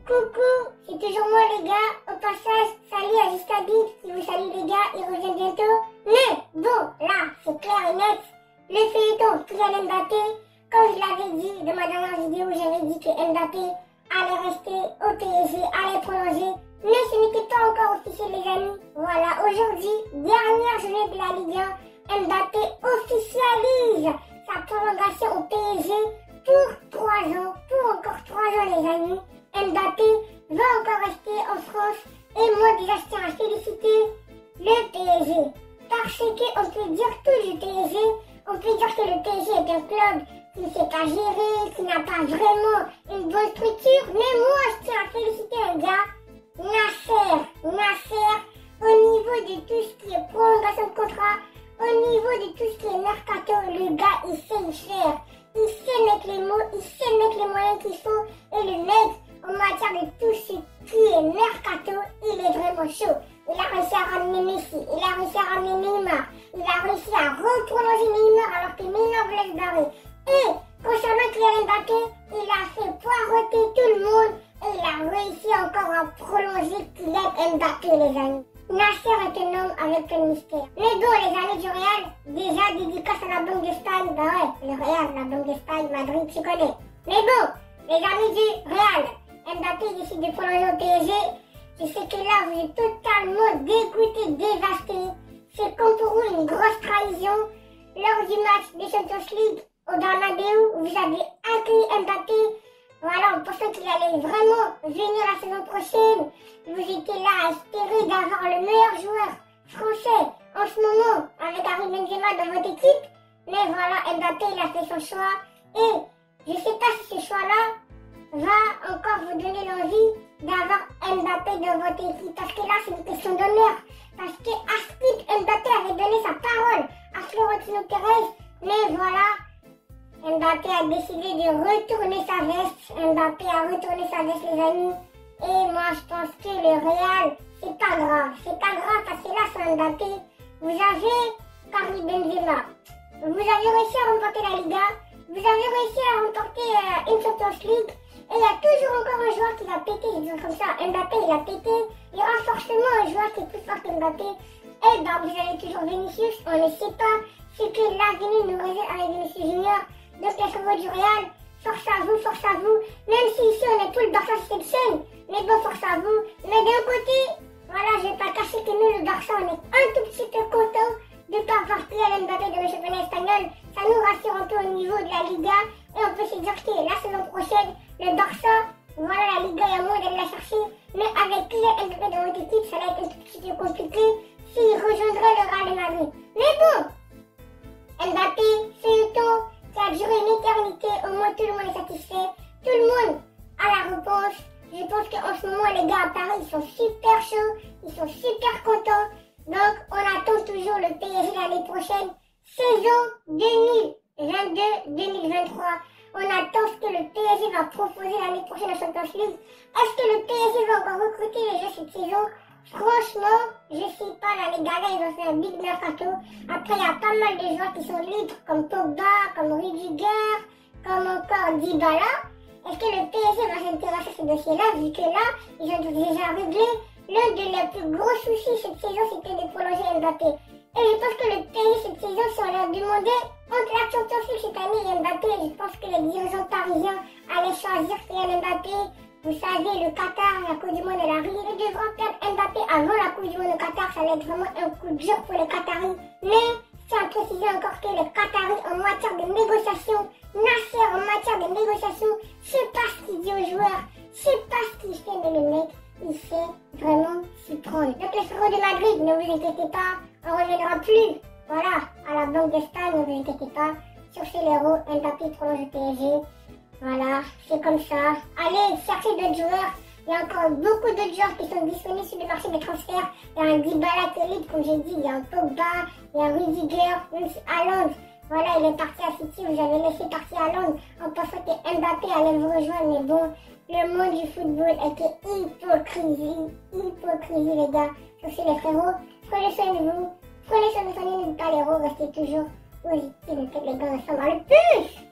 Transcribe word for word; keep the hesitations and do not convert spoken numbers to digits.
Coucou, c'est toujours moi les gars. Au passage, salut à Justabit qui vous salue les gars, il revient bientôt. Mais bon, là, c'est clair et net. Le feuilleton Kylian Mbappé, comme je l'avais dit dans ma dernière vidéo, j'avais dit que Mbappé allait rester au P S G, allait prolonger. Mais ce n'était pas encore officiel les amis. Voilà, aujourd'hui, dernière journée de la Ligue un, Mbappé officialise sa prolongation au P S G pour trois ans, pour encore trois ans les amis. Mbappé va encore rester en France et moi déjà je tiens à féliciter le P S G parce qu'on peut dire tout du P S G, on peut dire que le P S G est un club qui ne sait pas gérer, qui n'a pas vraiment une bonne structure, mais moi je tiens à féliciter un gars, Nasser, Nasser, au niveau de tout ce qui est prolongation de contrat, au niveau de tout ce qui est mercato, le gars il sait le faire, il sait mettre les mots, il sait mettre les moyens qu'il faut et le mec en matière de tout ce qui est mercato, il est vraiment chaud. Il a réussi à ramener Messi, il a réussi à ramener Neymar, il a réussi à reprolonger Neymar alors que Neymar voulait se barrer. Et concernant Kylian Mbappé, il a fait poireauter tout le monde et il a réussi encore à prolonger Kylian Mbappé les amis. Nasser est un homme avec plein de mystère. Mais bon, les amis du Real, déjà dédicace à la Banque d'Espagne, bah ouais, le Real, la Banque d'Espagne, Madrid, tu connais. Mais bon, les amis du Real, Mbappé décide de prolonger au P S G. Je sais que là, vous êtes totalement dégoûtés, dévastés. C'est comme pour vous une grosse trahison. Lors du match de Champions League au Bernabéu, vous avez accueilli Mbappé. Voilà, on pensait qu'il allait vraiment venir la saison prochaine. Vous étiez là à espérer d'avoir le meilleur joueur français en ce moment avec Karim Benzema dans votre équipe. Mais voilà, Mbappé, il a fait son choix. Et je ne sais pas si ce choix-là va encore vous donner l'envie d'avoir Mbappé dans votre équipe. Parce que là, c'est une question d'honneur. Parce que Aspik Mbappé avait donné sa parole à Florentino Pérez. Mais voilà, Mbappé a décidé de retourner sa veste. Mbappé a retourné sa veste, les amis. Et moi, je pense que le Real, c'est pas grave. C'est pas grave parce que là, sans Mbappé, vous avez Karim Benzema. Vous avez réussi à remporter la Liga. Vous avez réussi à remporter euh, une Champions League. Et il y a toujours encore un joueur qui va péter, je dis comme ça. Mbappé, il a pété. Il y aura forcément un joueur qui est plus fort que Mbappé. Et ben, vous avez toujours Vinicius. On ne sait pas ce que l'avenir nous réserve avec Vinicius Junior. Donc les chevaux du Real, force à vous, force à vous. Même si ici on est tout le Barça section, mais bon, force à vous. Mais d'un côté, voilà, je vais pas cacher que nous, le Barça, on est un tout petit peu content de ne pas avoir Kylian Mbappé dans le championnat espagnol. Ça nous rassure un peu au niveau de la Liga. Et on peut se dire que la saison prochaine, le Barça, voilà, la Liga, il y a moins d'aller la chercher. Mais avec Kylian Mbappé dans votre équipe, ça va être un tout petit peu compliqué s'il rejoindrait le Real de Madrid. Mais bon, Mbappé, c'est le temps. Ça a duré une éternité, au moins tout le monde est satisfait, tout le monde a la réponse. Je pense qu'en ce moment les gars à Paris ils sont super chauds, ils sont super contents. Donc on attend toujours le P S G l'année prochaine, saison deux mille vingt-deux deux mille vingt-trois. On attend ce que le P S G va proposer l'année prochaine à Champions League. Est-ce que le P S G va encore recruter les joueurs cette saison? Franchement, je sais pas, là, les gars, là, ils ont fait un big mercato. Après, il y a pas mal de joueurs qui sont libres, comme Pogba, comme Rudiger, comme encore Dybala. Est-ce que le P S G va s'intéresser à ce dossier-là, vu que là, ils ont déjà réglé l'un de leurs plus gros soucis cette saison, c'était de prolonger Mbappé. Et je pense que le P S G cette saison, si on leur demandait entre la Champions League cette année et Mbappé, je pense que les dirigeants parisiens allaient choisir Kylian Mbappé. Vous savez, le Qatar, la Coupe du Monde, elle arrive. Ils devront perdre Mbappé avant la Coupe du Monde au Qatar. Ça va être vraiment un coup dur pour les Qataris. Mais, je tiens à préciser encore que les Qataris, en matière de négociation, Nasser, en matière de négociation, je sais pas ce qu'il dit aux joueurs, je sais pas ce qu'il fait, mais le mec, il sait vraiment s'y prendre. Donc, les frérots de Madrid, ne vous inquiétez pas, on ne reviendra plus. Voilà, à la Banque d'Espagne, ne vous inquiétez pas. Sur ces héros, Mbappé prolonge le P S G. Voilà, c'est comme ça. Allez, cherchez d'autres joueurs. Il y a encore beaucoup d'autres joueurs qui sont disponibles sur le marché des transferts. Il y a un Dybala qui est libre, comme j'ai dit. Il y a un Pogba, il y a un Rudiger, même si Haaland. Voilà, il est parti à City. Vous avez laissé partir Haaland en pensant que Mbappé allait vous rejoindre. Mais bon, le monde du football était hypocrisie. Hypocrisie, les gars. Sur ce, les frérots, prenez soin de vous. Prenez soin de votre famille, n'oubliez pas les héros. Restez toujours positifs. Et peut-être les gars ensemble. Le plus!